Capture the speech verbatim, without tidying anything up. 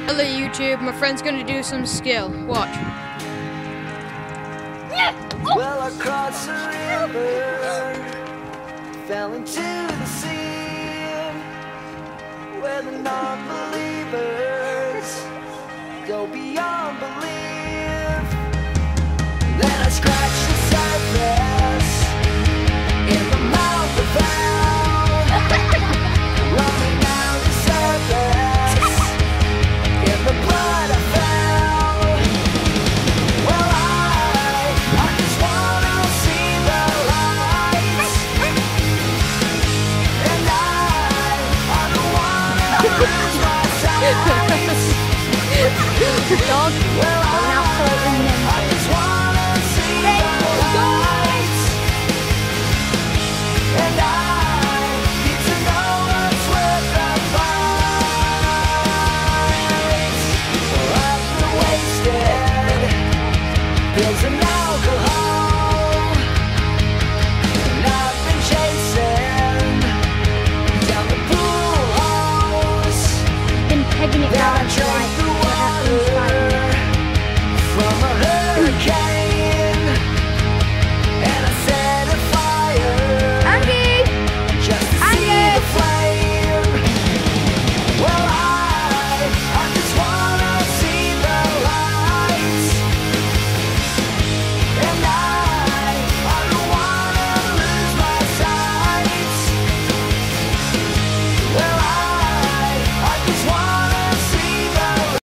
Hello YouTube, my friend's gonna do some skill. Watch. Well, I crossed the river, fell into the sea, where the non-believers go beyond belief. Then I scratched the surface in the mouth of hell, running down the surface in the blood I fell. Well, I, I just wanna see the lights, and I, I don't wanna lose my sight. Dog. Well, I, I just wanna see the lights, and I need to know what's worth the fight. Well, I've been wasted, pills and alcohol.